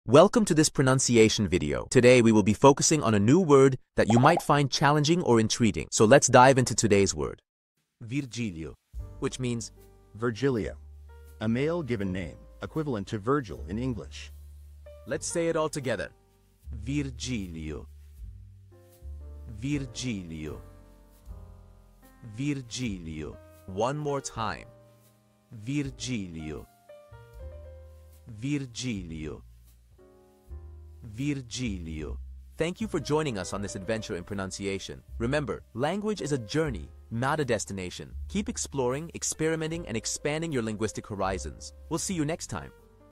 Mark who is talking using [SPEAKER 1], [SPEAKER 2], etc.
[SPEAKER 1] Welcome to this pronunciation video. Today we will be focusing on a new word that you might find challenging or intriguing. So let's dive into today's word. Virgilio, which means
[SPEAKER 2] Virgilio, a male given name, equivalent to Virgil in English.
[SPEAKER 1] Let's say it all together. Virgilio. Virgilio. Virgilio. One more time. Virgilio. Virgilio. Virgilio. Thank you for joining us on this adventure in pronunciation. Remember, language is a journey, not a destination. Keep exploring, experimenting, and expanding your linguistic horizons. We'll see you next time.